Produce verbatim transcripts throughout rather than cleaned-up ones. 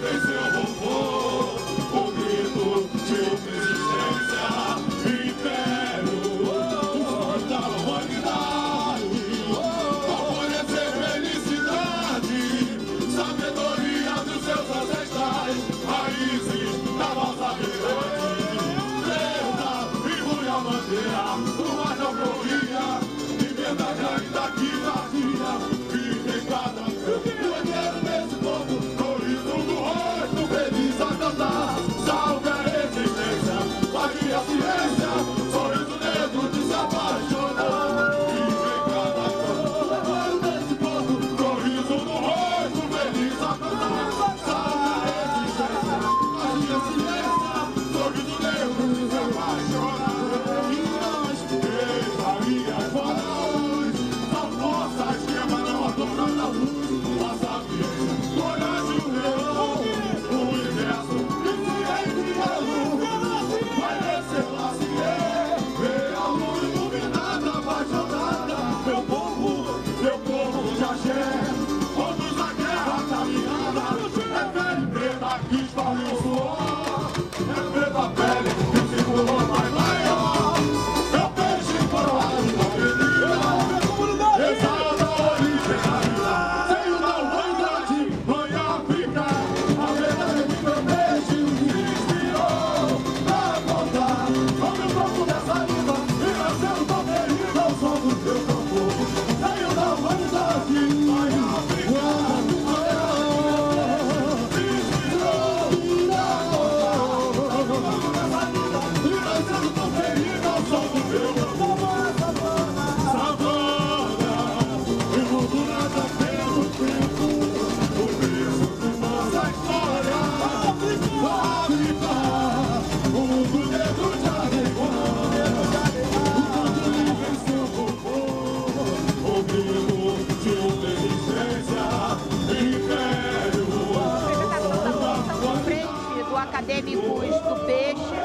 Acadêmicos do Peixe.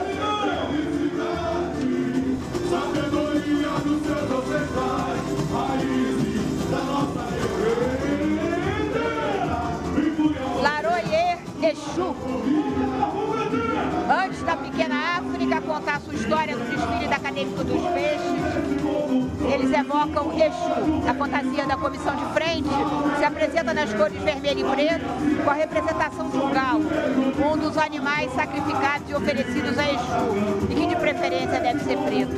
Laroyer Exu. Antes da pequena África contar a sua história no desfile da Acadêmico dos Peixes, eles evocam Exu. A fantasia da comissão de frente se apresenta nas cores vermelho e preto, com a representação de um galo, um dos animais sacrificados e oferecidos a Exu, e que de preferência deve ser preto.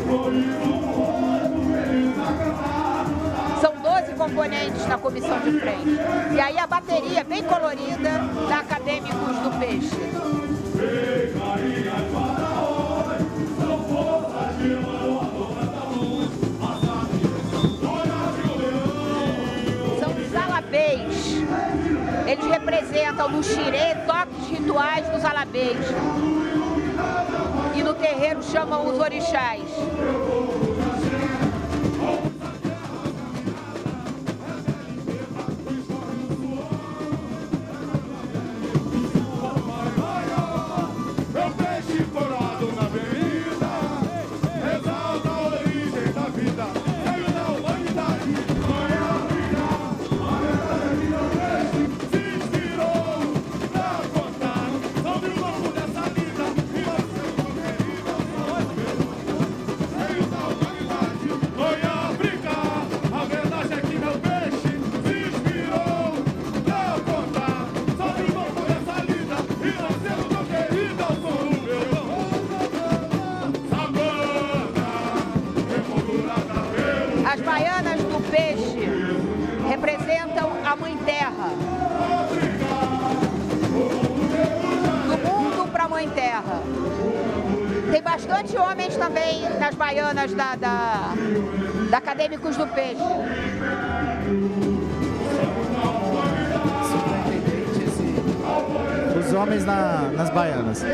São doze componentes na comissão de frente. E aí a bateria bem colorida da Acadêmicos do Peixe. São os alabês. Eles representam no xirê toques rituais dos alabês. E no terreiro chamam os orixás. As baianas do peixe representam a Mãe Terra. Do mundo para a Mãe Terra. Tem bastante homens também nas baianas da, da, da Acadêmicos do Peixe. Os homens na, nas baianas.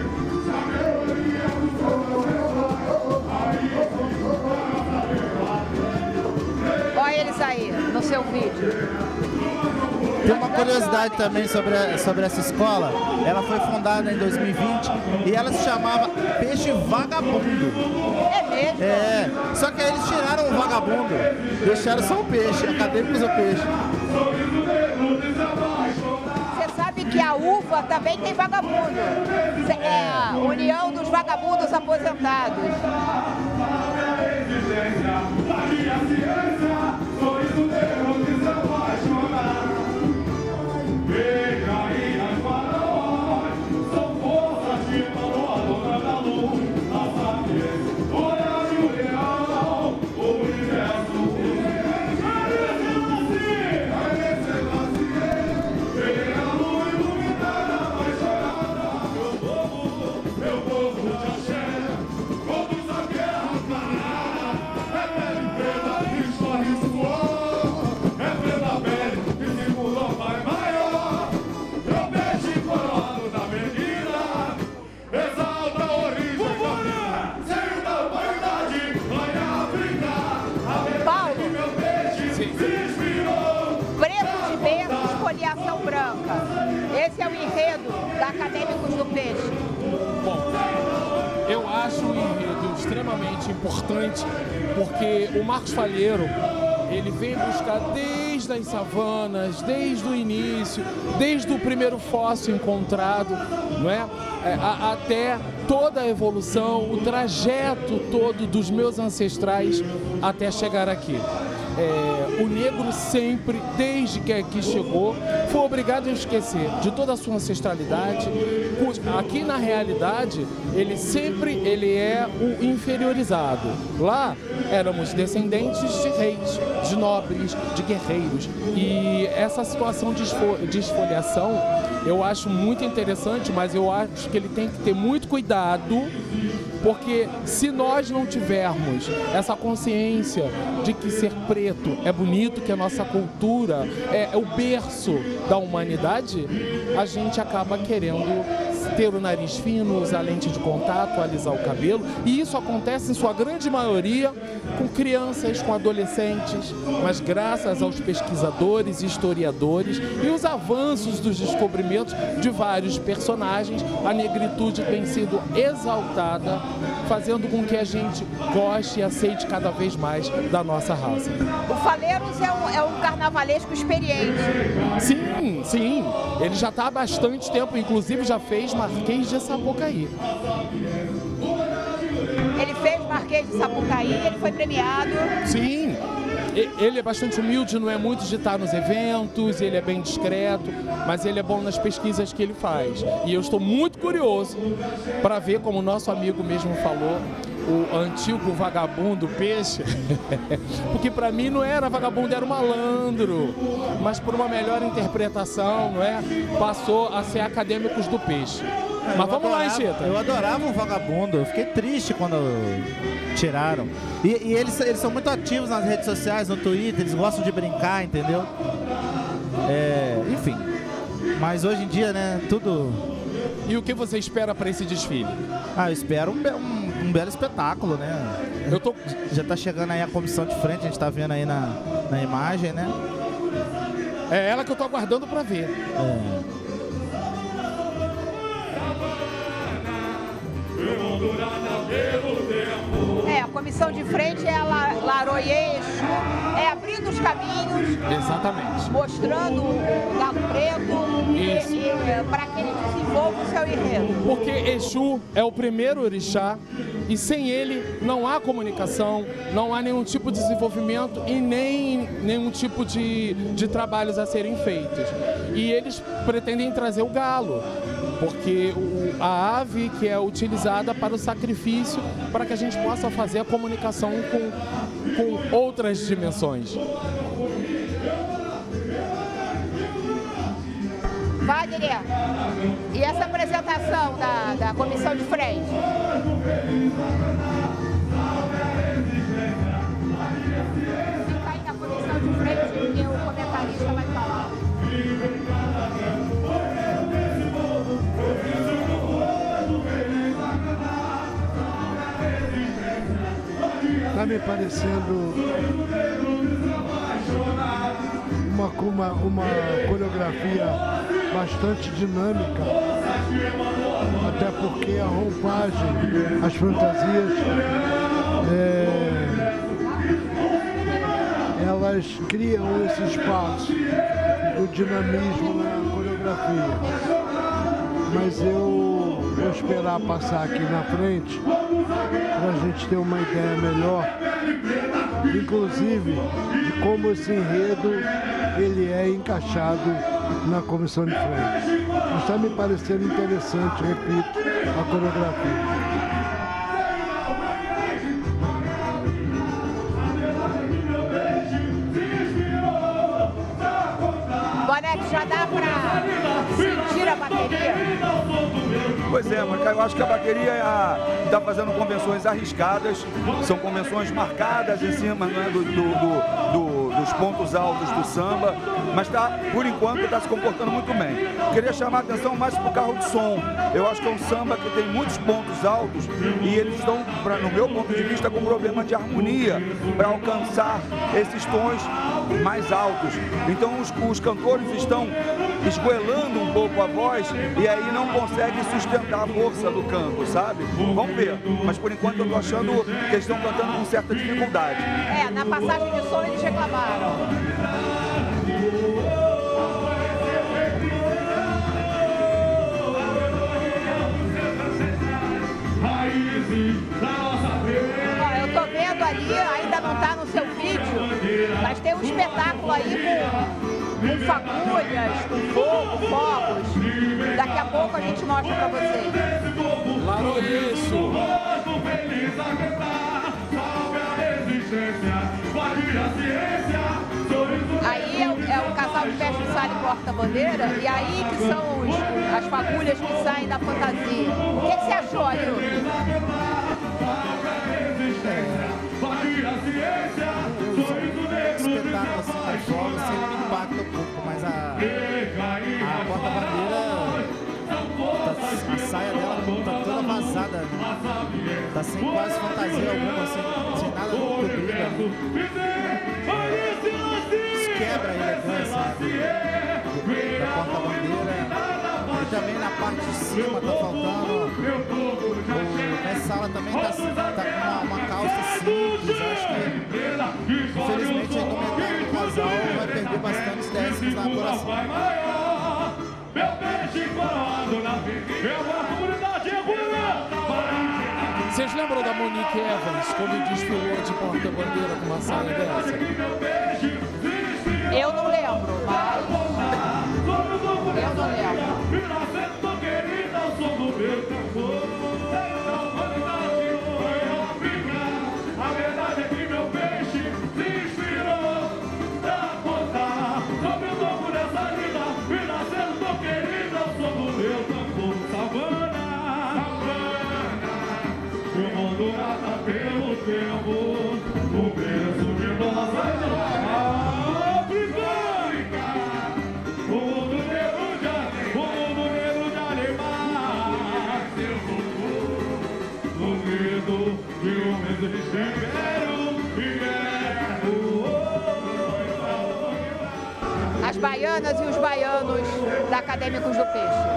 Olha eles aí, no seu vídeo. Tem uma curiosidade também sobre, a, sobre essa escola. Ela foi fundada em dois mil e vinte e ela se chamava Peixe Vagabundo. É mesmo? É, só que aí eles tiraram o vagabundo, deixaram só o peixe, Acadêmicos do Peixe. Você sabe que a U F A também tem vagabundo. É a União dos Vagabundos Aposentados. Esse é o enredo da Acadêmicos do Peixe. Bom, eu acho um enredo extremamente importante, porque o Marcos Falheiro, ele vem buscar desde as savanas, desde o início, desde o primeiro fóssil encontrado, não é? É, a, até toda a evolução, o trajeto todo dos meus ancestrais até chegar aqui. É, o negro sempre, desde que aqui chegou, foi obrigado a esquecer de toda a sua ancestralidade. Aqui, na realidade, ele sempre ele é o inferiorizado. Lá, éramos descendentes de reis, de nobres, de guerreiros. E essa situação de, esfo de esfoliação, eu acho muito interessante, mas eu acho que ele tem que ter muito cuidado, porque se nós não tivermos essa consciência de que ser preto é bonito, que a nossa cultura é, é o berço da humanidade, a gente acaba querendo ter o nariz fino, usar lente de contato, alisar o cabelo, e isso acontece em sua grande maioria com crianças, com adolescentes, mas graças aos pesquisadores, historiadores e os avanços dos descobrimentos de vários personagens, a negritude tem sido exaltada, fazendo com que a gente goste e aceite cada vez mais da nossa raça. O Faleiros é um, é um carnavalesco experiente. Sim, sim. Ele já está há bastante tempo, inclusive já fez Marquês de Sapucaí. Ele fez Marquês de Sapucaí, ele foi premiado. Sim. Ele é bastante humilde, não é muito de estar nos eventos, ele é bem discreto, mas ele é bom nas pesquisas que ele faz. E eu estou muito curioso para ver, como o nosso amigo mesmo falou, o antigo vagabundo peixe, porque para mim não era vagabundo, era um malandro, mas por uma melhor interpretação, não é? Passou a ser Acadêmicos do Peixe. Mas eu vamos adorava, lá, Cheta. Eu adorava o vagabundo, eu fiquei triste quando tiraram. E, e eles, eles são muito ativos nas redes sociais, no Twitter, eles gostam de brincar, entendeu? É, enfim, mas hoje em dia, né, tudo... E o que você espera para esse desfile? Ah, eu espero um, um, um belo espetáculo, né? Eu tô... Já tá chegando aí a comissão de frente, a gente tá vendo aí na, na imagem, né? É ela que eu tô aguardando para ver. É. É, a comissão de frente é a La, Laroye Exu, é abrindo os caminhos. Exatamente. Mostrando o galo preto Isso. e, e para que ele desenvolva o seu enredo. Porque Exu é o primeiro orixá e sem ele não há comunicação, não há nenhum tipo de desenvolvimento e nem nenhum tipo de, de trabalhos a serem feitos. E eles pretendem trazer o galo, porque o, a ave que é utilizada para o sacrifício, para que a gente possa fazer a comunicação com, com outras dimensões. Wagner, e essa apresentação da, da comissão de frente? Fica aí na comissão de frente que o comentarista vai falar. Está me parecendo uma, uma, uma coreografia bastante dinâmica, até porque a roupagem, as fantasias, é, elas criam esse espaço do dinamismo na coreografia. coreografia. Mas eu vou esperar passar aqui na frente para a gente ter uma ideia melhor, inclusive de como esse enredo ele é encaixado na comissão de frente. Mas está me parecendo interessante, repito, a coreografia. Já dá pra sentir a bateria? Pois é, Mônica, eu acho que a bateria está fazendo convenções arriscadas, são convenções marcadas em cima, né, do, do, do, do, dos pontos altos do samba, mas tá, por enquanto está se comportando muito bem. Queria chamar a atenção mais para o carro de som. Eu acho que é um samba que tem muitos pontos altos e eles estão, pra, no meu ponto de vista, com problema de harmonia para alcançar esses tons mais altos. Então os, os cantores estão esgoelando um pouco a voz e aí não conseguem sustentar a força do canto, sabe? Vamos ver. Mas por enquanto eu estou achando que eles estão cantando com certa dificuldade. É, na passagem de som eles reclamaram. Ó, eu tô vendo ali, ainda não tá no seu vídeo, mas tem um espetáculo aí com, com fagulhas, com fogo, fogos. Daqui a pouco a gente mostra pra vocês. Claro, isso! Aí é o, é o casal de mestre sala e porta-bandeira, e aí que são os, as fagulhas que saem da fantasia. O que, que você achou, Ailton? O espetáculo assim mais fora, assim, ele me impacta um pouco, mas a, a porta-bandeira, tá, a saia dela tá toda vazada, né? Tá sem quase fantasia alguma, assim, sem nada muito brilho. Quebra a elegância da porta-bandeira. E também na parte de cima tá faltando. O nessa sala também tá, tá com uma, uma calça simples. Acho que infelizmente a indumentária do casal vai perder bastantes décimos na coração. Vocês lembram da Monique Evans quando desfilou de porta-bandeira com uma saia dessa? Eu não lembro, mas... Eu não lembro. A verdade é que meu peixe se inspirou pra contar sobre o topo dessa vida. E nascendo tão querida, eu sou do meu campo, savana. O mundo nada pelo tempo, o berço de nossa As baianas e os baianos da Acadêmicos do Peixe.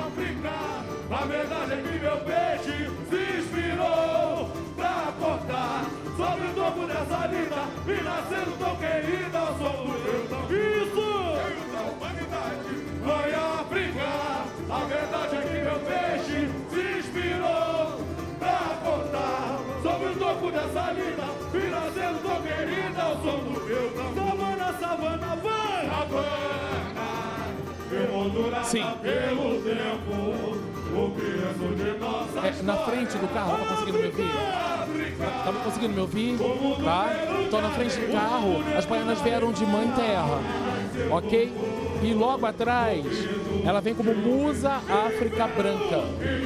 A verdade é que meu peixe se inspirou pra cortar e nascendo tão querida ao som do meu tambor. Isso! Vai África, a verdade é que meu peixe se inspirou pra contar sobre o topo dessa linda e nascendo tão querida ao som do meu tambor. Savana, savana, vai! Savana, emoldurada Sim. pelo tempo, o criança de nossa É, na frente do carro, tá conseguindo me ouvir? Tá me conseguindo me ouvir? Tá? Tô na frente do carro, as baianas vieram de Mãe Terra, ok? E logo atrás, ela vem como Musa África Branca.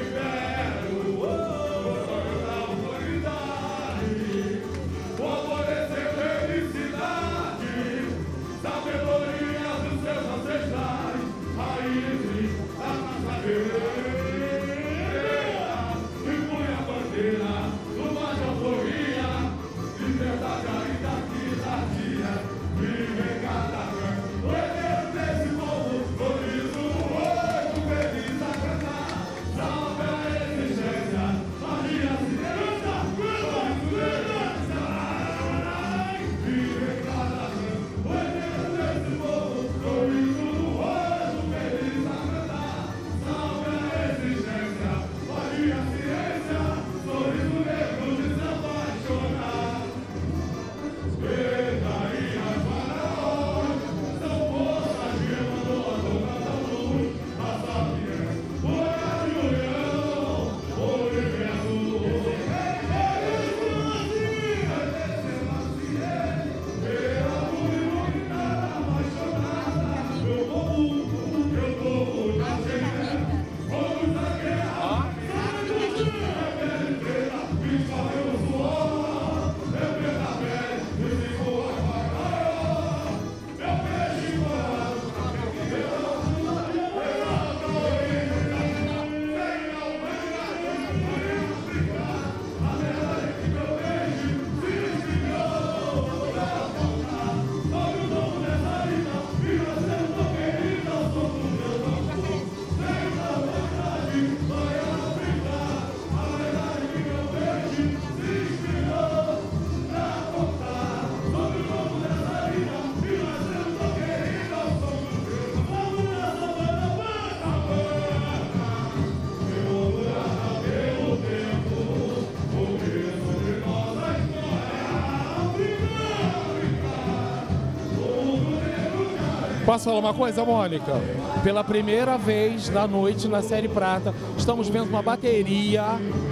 Posso falar uma coisa, Mônica? Pela primeira vez na noite, na Série Prata, estamos vendo uma bateria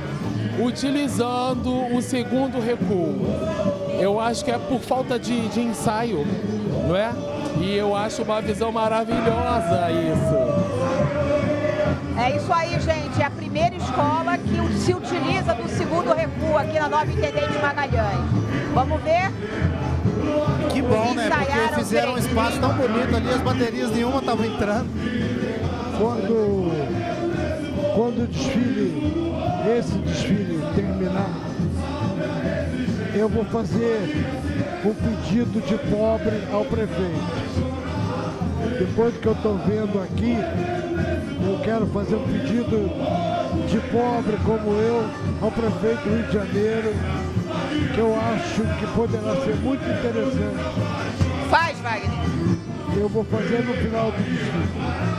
utilizando o segundo recuo. Eu acho que é por falta de, de ensaio, não é? E eu acho uma visão maravilhosa isso. É isso aí, gente. É a primeira escola que se utiliza do segundo recuo aqui na Nova Intendente Magalhães. Vamos ver? Que bom, né? Porque Ensaiaram fizeram um espaço tão bonito ali, as baterias nenhuma estavam entrando. Quando, quando o desfile, esse desfile terminar, eu vou fazer um pedido de pobre ao prefeito. Depois do que eu estou vendo aqui, eu quero fazer um pedido de pobre como eu ao prefeito do Rio de Janeiro, que eu acho que poderá ser muito interessante. Faz, Wagner. Eu vou fazer no final do desfile.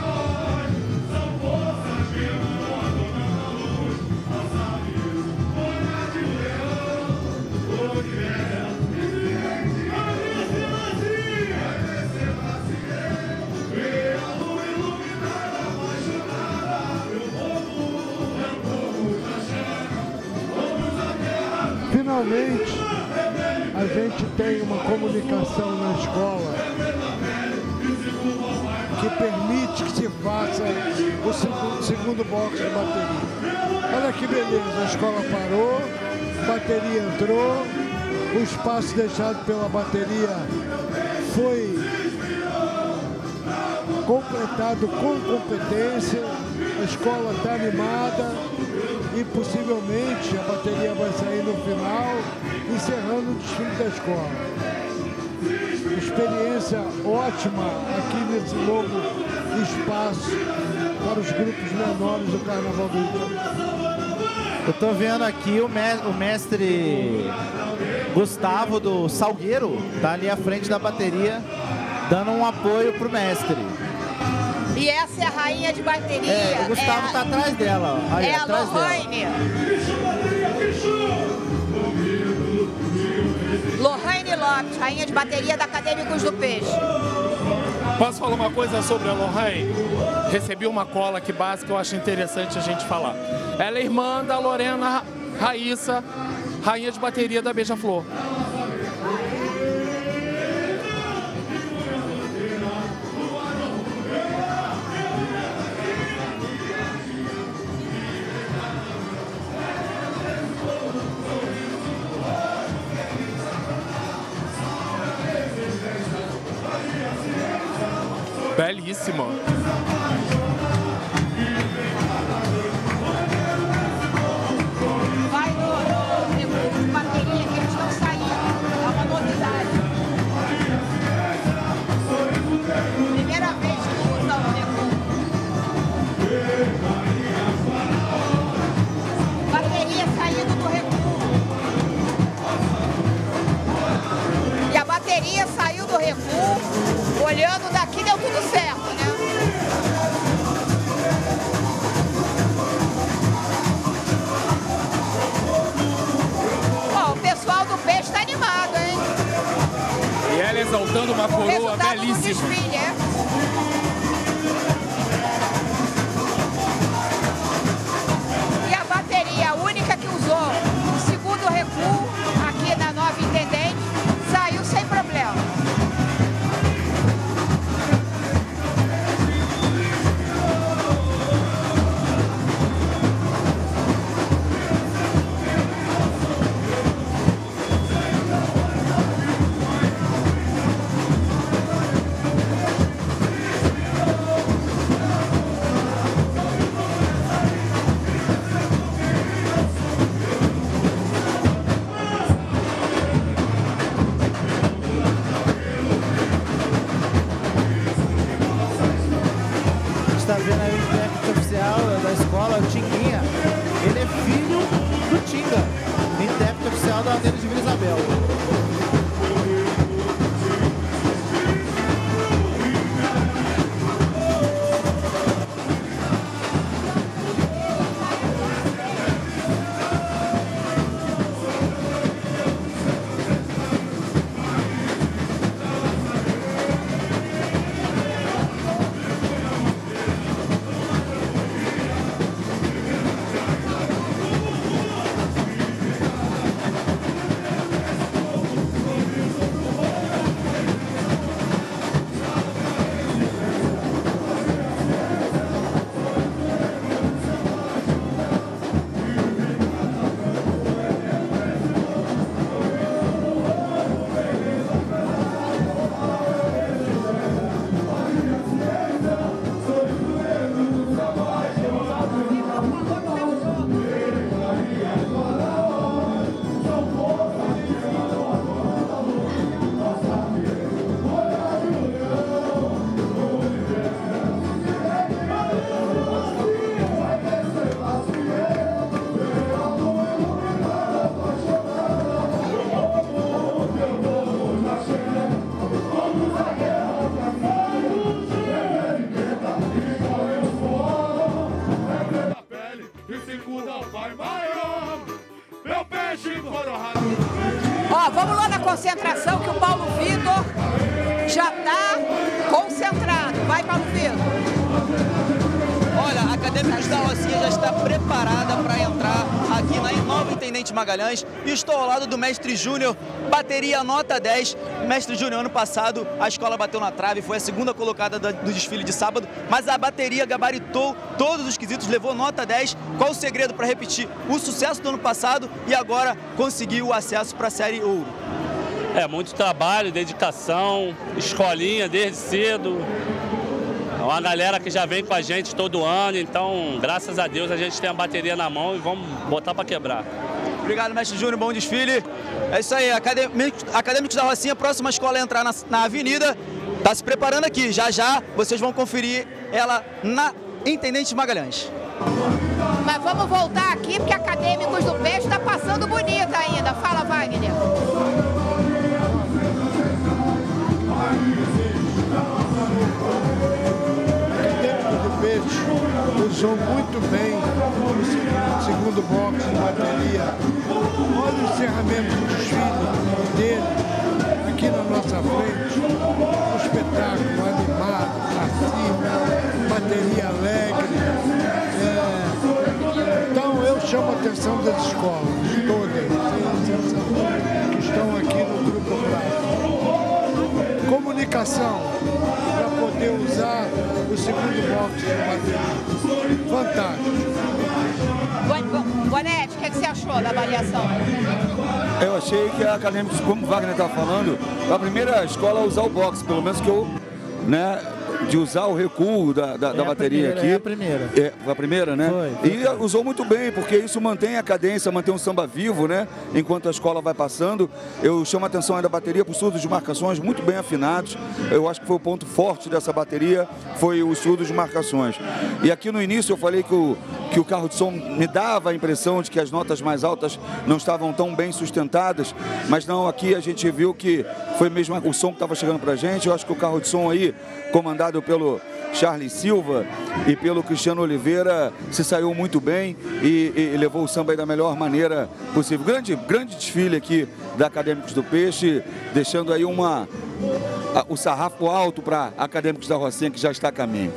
Finalmente, a gente tem uma comunicação na escola que permite que se faça o segundo, segundo bloco de bateria. Olha que beleza, a escola parou, a bateria entrou, o espaço deixado pela bateria foi completado com competência, a escola está animada e possivelmente a bateria vai sair no final, encerrando o desfile da escola. Experiência ótima aqui nesse novo espaço para os grupos menores do Carnaval do Rio de Janeiro. Eu tô vendo aqui o, me o mestre Gustavo do Salgueiro tá ali à frente da bateria, dando um apoio pro mestre. E essa é a rainha de bateria. É, o Gustavo é tá atrás dela, ó. Aí, é a atrás Lohane. dela. Lohane Lopes, rainha de bateria da Acadêmicos do Peixe. Posso falar uma coisa sobre a Lohane? Recebi uma cola aqui básica que eu acho interessante a gente falar. Ela é irmã da Lorena Raíssa, rainha de bateria da Beija-Flor. Belíssima. Vai no, no recurso de bateria que eles estão saindo. É uma novidade. Primeira vez que usa o recurso. Bateria saindo do recurso. E a bateria saiu do recurso. Olhando daqui deu tudo certo, né? Ó, o pessoal do Peixe está animado, hein? E ela exaltando uma O coroa resultado do belíssima. desfile, é? E a bateria, a única que usou o segundo recuo aqui na nova intendente, saiu sem problema. Tá vendo aí o intérprete oficial da escola, o Tinguinha. Ele é filho do Tinga, intérprete oficial da Aldeia de Vila Isabel. Ó, vamos lá na concentração que o Paulo Vitor já está concentrado. Vai, Paulo Vitor. Olha, a Acadêmicos da Rocinha já está preparada para entrar aqui na nova Intendente Magalhães e estou ao lado do mestre Júnior, bateria nota dez. Mestre Júnior, ano passado a escola bateu na trave, foi a segunda colocada do desfile de sábado, mas a bateria gabaritou todos os quesitos, levou nota dez. Qual o segredo para repetir o sucesso do ano passado e agora conseguir o acesso para a Série Ouro? É, muito trabalho, dedicação, escolinha desde cedo. É uma galera que já vem com a gente todo ano, então, graças a Deus, a gente tem a bateria na mão e vamos botar para quebrar. Obrigado, mestre Júnior, bom desfile. É isso aí, Acadêmicos, Acadêmicos da Rocinha, próxima escola a entrar na, na avenida, está se preparando aqui. Já já vocês vão conferir ela na Intendente Magalhães. Mas vamos voltar aqui, porque Acadêmicos do Peixe está passando bonita ainda. Fala, Wagner. Acadêmicos do Peixe usou muito bem o segundo box de bateria. Olha o encerramento do desfile dele aqui na nossa frente. Um espetáculo animado, pra cima, bateria alegre. É... Então eu chamo a atenção das escolas, todas, sem exceção, que estão aqui no Grupo Prata. Comunicação para poder usar o segundo box de bateria. Fantástico. Bonete, o que, é que você achou da avaliação? Eu achei que a Acadêmicos, como o Wagner estava falando, a primeira escola a usar o box, pelo menos que eu, né, de usar o recuo da, da, é da bateria primeira, aqui. É a primeira. É, a primeira, né? Foi, foi, e foi. usou muito bem, porque isso mantém a cadência, mantém o samba vivo, né? Enquanto a escola vai passando. Eu chamo a atenção aí da bateria para os surdos de marcações muito bem afinados. Eu acho que foi o ponto forte dessa bateria, foi os surdos de marcações. E aqui no início eu falei que o, que o carro de som me dava a impressão de que as notas mais altas não estavam tão bem sustentadas, mas não, aqui a gente viu que foi mesmo o som que estava chegando para a gente. Eu acho que o carro de som aí, comandado pelo Charles Silva e pelo Cristiano Oliveira, se saiu muito bem e, e levou o samba aí da melhor maneira possível. Grande, grande desfile aqui da Acadêmicos do Peixe, deixando aí uma, a, o sarrafo alto para Acadêmicos da Rocinha, que já está a caminho.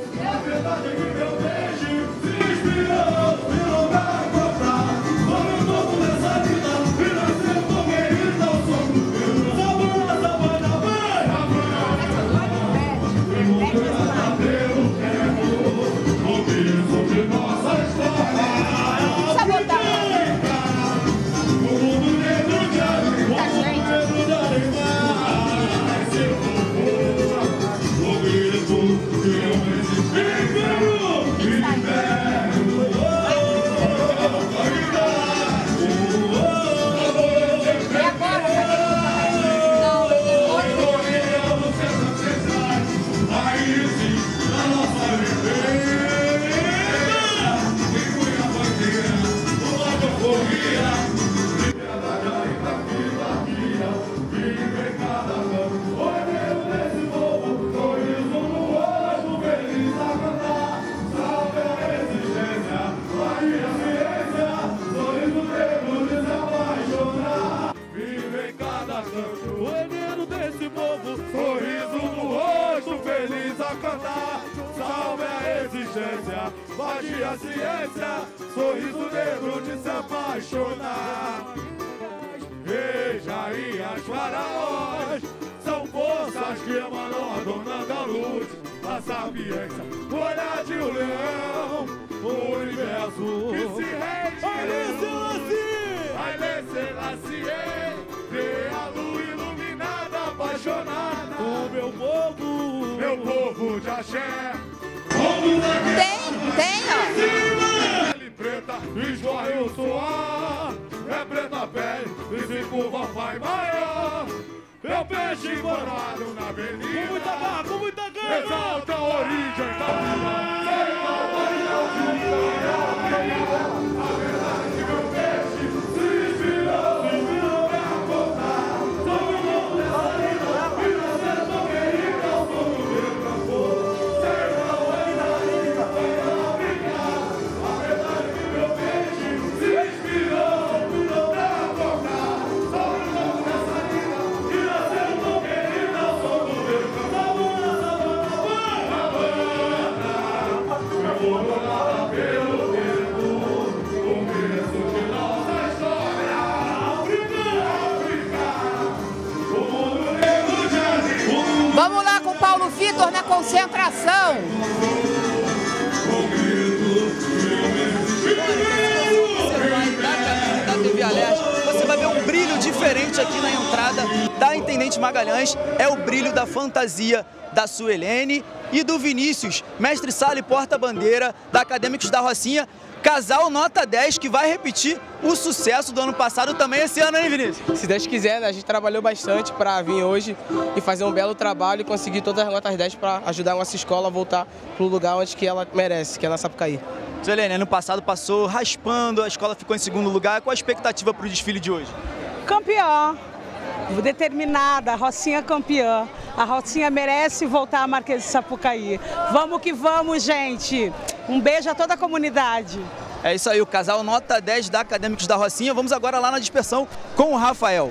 Magia, ciência, sorriso negro de se apaixonar. Veja aí as faraós, são forças que emanam adornando a luz. A sapiência, o olhar de um leão, o universo que se rende. Haile Selassie, vê a lua iluminada, apaixonada. O meu povo, meu povo de axé. Tem, tem, ó. Pele preta, escorre o suor. É preta a pele, e se curva vai maior. É o peixe borrado na avenida. Com muita barra, com muita gana. Exalta a origem da vida. A verdade que meu peixe se inspirou. Se inspirou pra contar. Sobre o mundo dessa vida. E nascer tão querida ao som do meu cantor. Vamos lá com o Paulo Vitor na concentração. Da T V Alerj, você vai ver um brilho diferente aqui na entrada da Intendente Magalhães. É o brilho da fantasia da Suelene e do Vinícius, mestre sala e porta-bandeira da Acadêmicos da Rocinha. Casal nota dez que vai repetir o sucesso do ano passado também esse ano, hein, Vinícius? Se Deus quiser, a gente trabalhou bastante para vir hoje e fazer um belo trabalho e conseguir todas as notas dez para ajudar a nossa escola a voltar para o lugar onde que ela merece, que é na Sapucaí. Suelene, ano passado passou raspando, a escola ficou em segundo lugar. Qual a expectativa para o desfile de hoje? Campeã, determinada, a Rocinha campeã. A Rocinha merece voltar à Marquês de Sapucaí. Vamos que vamos, gente. Um beijo a toda a comunidade. É isso aí, o casal nota dez da Acadêmicos da Rocinha. Vamos agora lá na dispersão com o Rafael.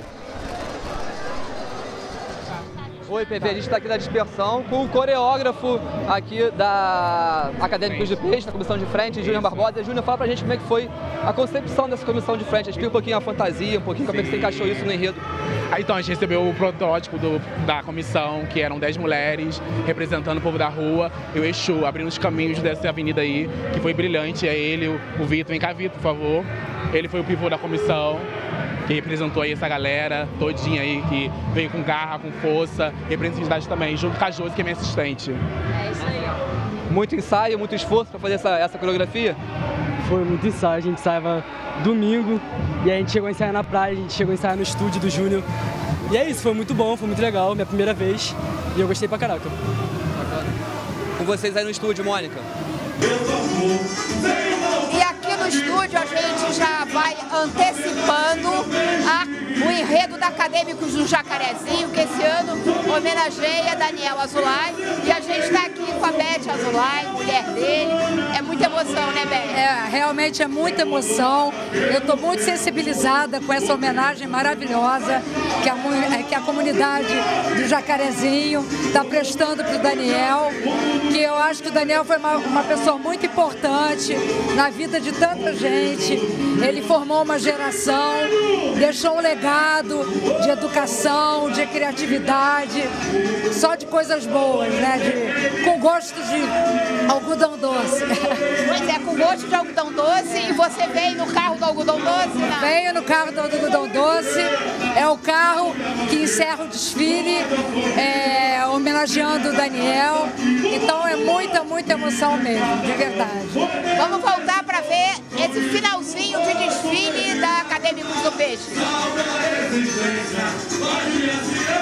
Oi, Pepe, a gente está aqui na dispersão com o coreógrafo aqui da Acadêmicos de Peixe, da comissão de frente, Júnior Barbosa. Júnior, fala pra gente como é que foi a concepção dessa comissão de frente. Explica um pouquinho a fantasia, um pouquinho como é que você encaixou isso no enredo. Então, a gente recebeu o protótipo do, da comissão, que eram dez mulheres representando o povo da rua, e o Exu, abrindo os caminhos dessa avenida aí, que foi brilhante. É ele, o, o Vitor. Vem cá, Vitor, por favor. Ele foi o pivô da comissão, que representou aí essa galera todinha aí, que veio com garra, com força, representatividade também, junto com a Josi, que é minha assistente. É isso aí. Muito ensaio, muito esforço para fazer essa, essa coreografia? Foi muito ensaio, a gente ensaiava domingo e a gente chegou a ensaiar na praia, a gente chegou a ensaiar no estúdio do Júnior. E é isso, foi muito bom, foi muito legal, minha primeira vez e eu gostei pra caraca. Com vocês aí no estúdio, Mônica. E aqui no estúdio a gente já vai antecipando a, o enredo da Acadêmicos do Jacarezinho, que esse ano homenageia Daniel Azulay. E a gente está aqui com a Beth Azulay, mulher dele. É muita emoção, né, Beth? É, realmente é muita emoção. Eu estou muito sensibilizada com essa homenagem maravilhosa que a, que a comunidade do Jacarezinho está prestando para o Daniel, que eu acho que o Daniel foi uma, uma pessoa muito importante na vida de tanta gente. Ele formou uma geração, deixou um legado de educação, de criatividade, só de coisas boas, né? De, com gosto de algodão doce. Pois é, com gosto de algodão doce. E você veio no carro do algodão doce? Não? Venho no carro do algodão doce. É o carro que encerra o desfile, é, homenageando o Daniel. Então é muita, muita emoção mesmo, de verdade. Vamos voltar para ver esse finalzinho de desfile da Acadêmicos do Peixe.